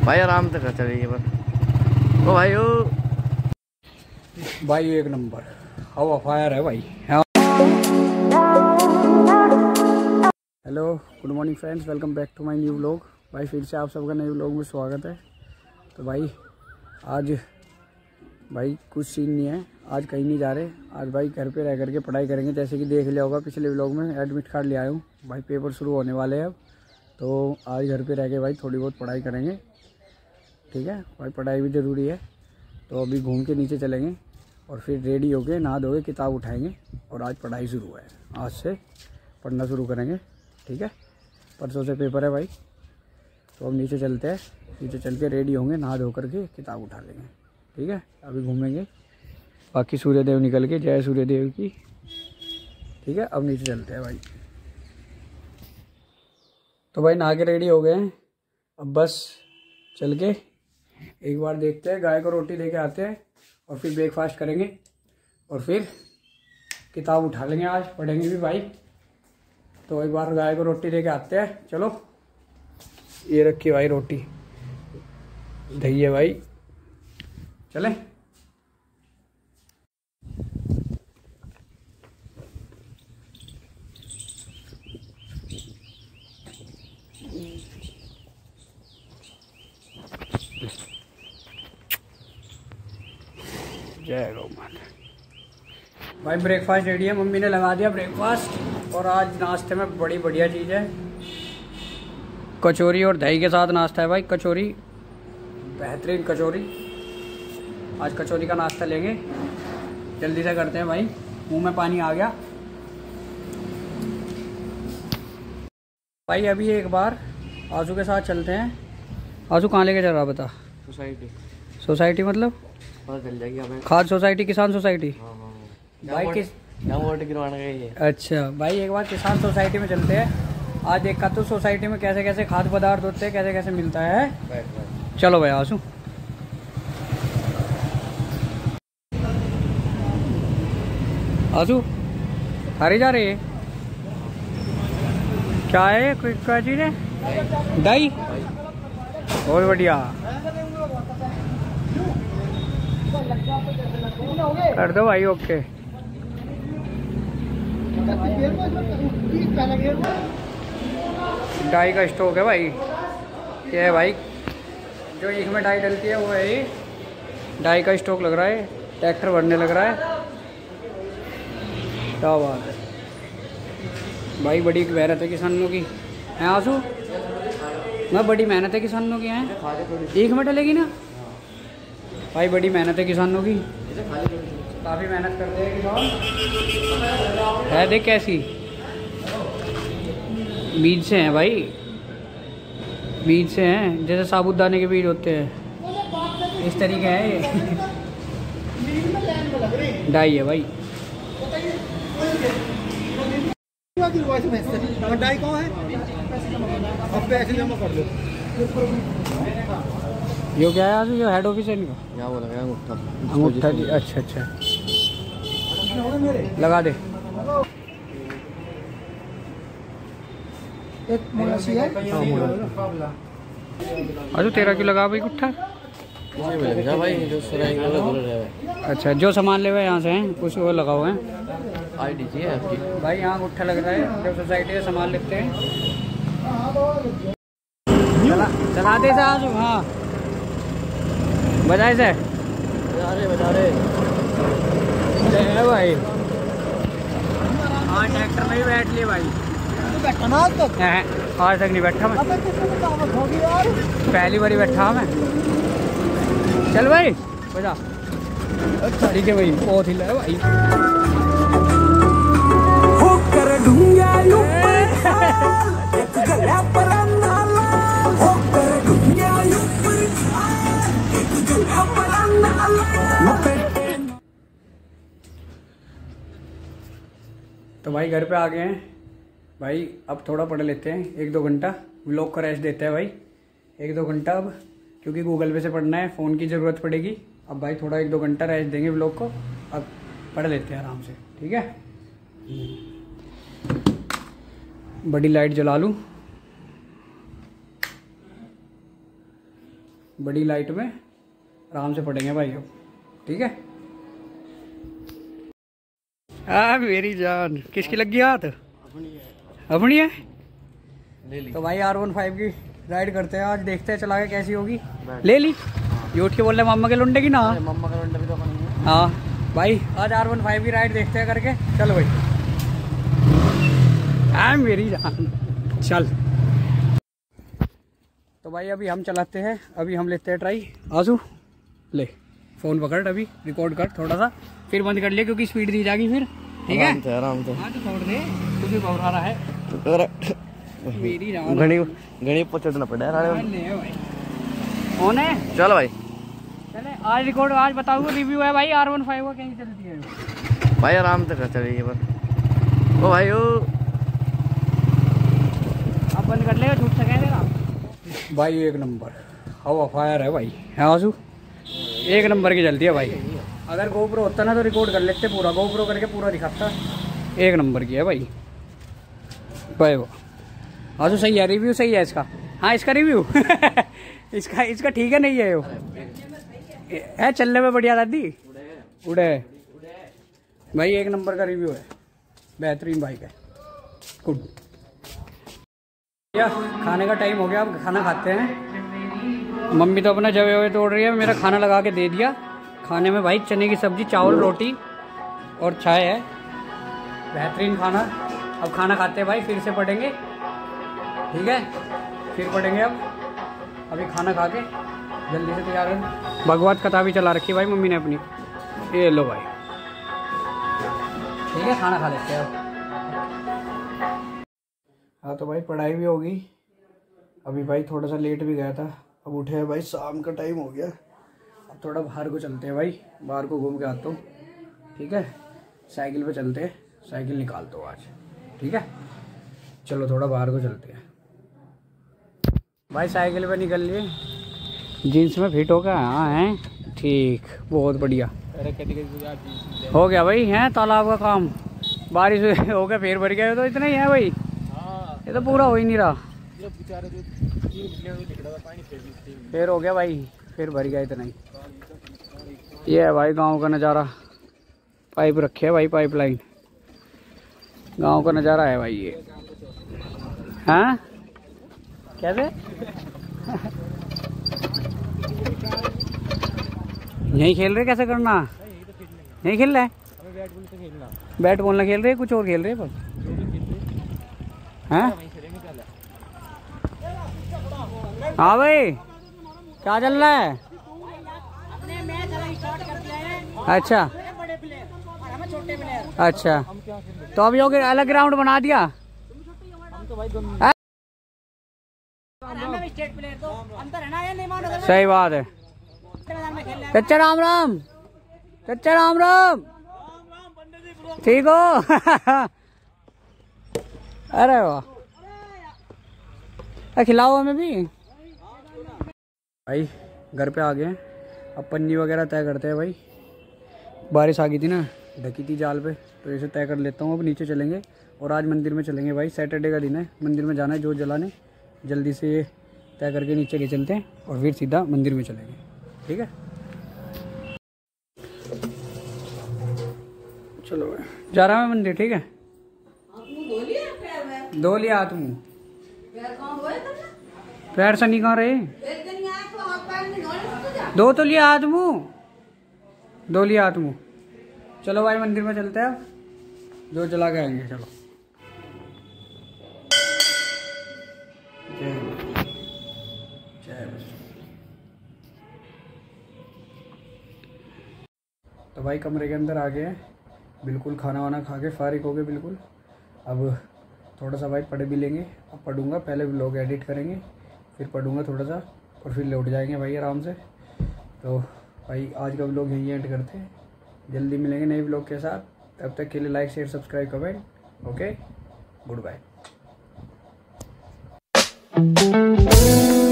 भाई आराम से कर चलिए बस। ओ भाई ओ भाई एक नंबर हवा फायर है भाई। Hello good morning friends, welcome back to my new vlog. भाई फिर से आप सबका नए व्लॉग में स्वागत है। तो भाई आज भाई कुछ सीन नहीं है, आज कहीं नहीं जा रहे। आज भाई घर पे रह करके पढ़ाई करेंगे। जैसे कि देख लिया होगा पिछले व्लॉग में एडमिट कार्ड ले आया हूँ भाई, पेपर शुरू होने वाले हैं अब। तो आज घर पे रह के भाई थोड़ी बहुत पढ़ाई करेंगे, ठीक है भाई, पढ़ाई भी ज़रूरी है। तो अभी घूम के नीचे चलेंगे और फिर रेडी होके नहा धोके किताब उठाएंगे और आज पढ़ाई शुरू है। आज से पढ़ना शुरू करेंगे, ठीक है। परसों से पेपर है भाई। तो अब नीचे चलते हैं, नीचे चल के रेडी होंगे, नहा धो करके किताब उठा लेंगे, ठीक है। अभी घूमेंगे, बाकी सूर्यदेव निकल के, जय सूर्यदेव की, ठीक है। अब नीचे चलते हैं भाई। तो भाई नहा के रेडी हो गए हैं, अब बस चल के एक बार देखते हैं, गाय को रोटी दे के आते हैं और फिर ब्रेकफास्ट करेंगे और फिर किताब उठा लेंगे, आज पढ़ेंगे भी भाई। तो एक बार गाय को रोटी दे के आते हैं। चलो ये रखी भाई रोटी, दही है भाई, चलें। जय गौ माता। भाई ब्रेकफास्ट रेडी है, मम्मी ने लगा दिया ब्रेकफास्ट। और आज नाश्ते में बड़ी बढ़िया चीज़ है, कचौरी और दही के साथ नाश्ता है भाई। कचौरी, बेहतरीन कचौरी। आज कचौरी का नाश्ता लेंगे, जल्दी से करते हैं भाई, मुंह में पानी आ गया भाई। अभी एक बार आजू के साथ चलते हैं। आजू कहाँ लेके चल रहा बता? सोसाइटी। सोसाइटी मतलब पता चल जाएगी हमें। खाद सोसाइटी, किसान सोसाइटी। भाई किस वोट गिरवाना गई है। अच्छा भाई, एक बार किसान सोसाइटी में चलते हैं। आज देखा तो सोसाइटी में कैसे कैसे खाद्य पदार्थ होते हैं, कैसे कैसे मिलता है। चलो भाई आसू। आसू हारी जा रही है, क्या है क्या चीज़ है? दही, बहुत बढ़िया। कर दो भाई, ओके। डाई का स्टॉक है भाई, ये है भाई जो एक में डाई डलती है वो है ये। डाई का स्टॉक लग रहा है, ट्रैक्टर भरने लग रहा है। क्या बात है भाई, बड़ी मेहनत है किसानों की है। आंसू मैं बड़ी मेहनत है किसानों की है, एक में डलेगी ना भाई, बड़ी मेहनत है किसानों की, काफ़ी मेहनत करते हैं किसान है। देख कैसी बीज से हैं भाई, बीज से हैं, जैसे साबुदाने के बीज होते हैं, इस तरीके है ये। डाई है भाई। डाई कौन है? अब पैसे जमा कर दो। यो क्या है आज, यो हेड ऑफिस है इनका? यहाँ वो लगा अंगूठा। अंगूठा जी, अच्छा अच्छा लगा दे। एक मोलासी है। अरे तेरा क्यों लगा भाई गुट्ठा? भाई जो अच्छा, जो सामान ले हुए यहाँ से हैं कुछ वो लगा हुआ है। आईडी चाहिए आपकी भाई, यहाँ गुट्ठा लग रहा है, जब सोसाइटी से सामान लेते हैं। चला दे साहब। हाँ बजाए से बजा रहे भाई। हाँ ट्रैक्टर में ही बैठ लिए भाई। आज तक नहीं बैठा मैं, पहली बारी बैठा मैं। चल भाई बजा। अच्छा ठीक है भाई, बहुत हिला है भाई। तो भाई घर पे आ गए हैं भाई, अब थोड़ा पढ़ लेते हैं, 1-2 घंटा व्लॉग को रेस्ट देते हैं भाई, 1-2 घंटा अब, क्योंकि गूगल पे से पढ़ना है, फ़ोन की ज़रूरत पड़ेगी। अब भाई थोड़ा 1-2 घंटा रेस्ट देंगे व्लॉग को, अब पढ़ लेते हैं आराम से, ठीक है। बड़ी लाइट जला लूँ। बड़ी लाइट में आराम से पढ़ेंगे भाई अब, ठीक है। मेरी जान, किसकी लगी हाथ? अपनी है। ले ली। तो भाई R15 की राइड करते हैं आज, देखते हैं चला के कैसी होगी। ले ली। ये उठ के बोल रहे मम्मा के लुंडे की ना। मम्मा का लुंडा भी तो अपन है। हाँ भाई, आज R15 की राइड देखते हैं करके। चलो भाई। मेरी जान, चल। तो भाई अभी हम चलाते हैं, अभी हम लेते हैं ट्राई। आजू ले फोन पकड़, अभी रिकॉर्ड कर थोड़ा सा, फिर बंद कर लिया क्योंकि स्पीड दी जाएगी फिर, ठीक है। आराम से। हाँ तो छोड़ दे, तू भी घबरा रहा है। मेरी जान, घड़ी पचड़ना पड़ा है भाई। कौन है? चल भाई, चले आज रिकॉर्ड, आज बताऊंगा रिव्यू है भाई R15 का, कैसी चलती है भाई। आराम से कर चलिए बस। ओ भाई ओ, अब बंद कर लेगा, झूठ सके देगा भाई। एक नंबर हवा फायर है भाई, है आंसू, एक नंबर की चलती है भाई। अगर GoPro होता ना तो रिकॉर्ड कर लेते पूरा, GoPro करके पूरा दिखाता। एक नंबर की है भाई भाई। वो आंसू सही है, रिव्यू सही है इसका। हाँ इसका रिव्यू इसका ठीक है, नहीं है वो है, चलने में बढ़िया दादी, उड़े भाई। एक नंबर का रिव्यू है, बेहतरीन बाइक है, गुड। खाने का टाइम हो गया, अब खाना खाते हैं। मम्मी तो अपना जवे हुए तोड़ रही है, मेरा खाना लगा के दे दिया। खाने में भाई चने की सब्जी, चावल, रोटी और चाय है, बेहतरीन खाना। अब खाना खाते हैं भाई, फिर से पढ़ेंगे, ठीक है, फिर पढ़ेंगे। अब अभी खाना खा के जल्दी से तैयार है। भगवत कथा भी चला रखी है भाई मम्मी ने अपनी, ये लो भाई, ठीक है। खाना खा लेते हैं अब। हाँ तो भाई पढ़ाई भी होगी। अभी भाई थोड़ा सा लेट भी गया था, अब उठे हैं भाई, शाम का टाइम हो गया। अब थोड़ा बाहर को चलते हैं भाई, बाहर को घूम के आता हूँ, ठीक है। साइकिल पे चलते हैं, साइकिल निकालता हूँ आज, ठीक है। चलो थोड़ा बाहर को चलते हैं भाई। साइकिल पे निकल लिए, जीन्स में फिट हो गया। हाँ हैं, ठीक, बहुत बढ़िया हो गया भाई। हैं तालाब का काम, बारिश हो गया, फिर भर गया, तो इतना ही है भाई। ये तो पूरा हो ही नहीं रहा, फिर हो गया भाई, फिर भर गया इतना ही। ये है भाई गांव का नज़ारा, पाइप रखे है भाई, पाइपलाइन, गांव का नज़ारा है भाई ये। हाँ कैसे नहीं खेल रहे, कैसे करना, नहीं खेल रहा है। बैट बॉल ना खेल रहे, कुछ और खेल रहे पर हैं। हाँ भाई क्या चल रहा है? अच्छा अच्छा, तो अभी हो गया, अलग ग्राउंड बना दिया। सही बात है। चचा राम राम, चचा राम राम, ठीक हो? अरे वाह, खिलाओ हमें भी भाई। घर पे आ गए हैं, अब पन्नी वगैरह तय करते हैं भाई। बारिश आ गई थी ना, ढकी थी जाल पे, तो इसे तय कर लेता हूँ। अब नीचे चलेंगे और आज मंदिर में चलेंगे भाई, सैटरडे का दिन है, मंदिर में जाना है जोत जलाने। जल्दी से ये तय करके नीचे ले चलते हैं और फिर सीधा मंदिर में चलेंगे, ठीक है। चलो जा रहा मैं मंदिर, ठीक है। धो लिया हाथ मुँह, पैर से नहीं कहाँ रहे, धो तो लिया हाथ मुँह, धो लिया हाथ मुँह। चलो भाई मंदिर में चलते हैं, अब जो जला के आएंगे। चलो तो भाई कमरे के अंदर आ गए हैं, बिल्कुल खाना वाना खा के फारिग हो गए बिल्कुल। अब थोड़ा सा भाई पढ़ भी लेंगे, अब पढ़ूंगा, पहले व्लॉग एडिट करेंगे, फिर पढ़ूंगा थोड़ा सा और फिर लौट जाएंगे भाई आराम से। तो भाई आज का व्लॉग यहीं एंड करते हैं, जल्दी मिलेंगे नए व्लॉग के साथ। तब तक के लिए like share subscribe comment, okay, good bye.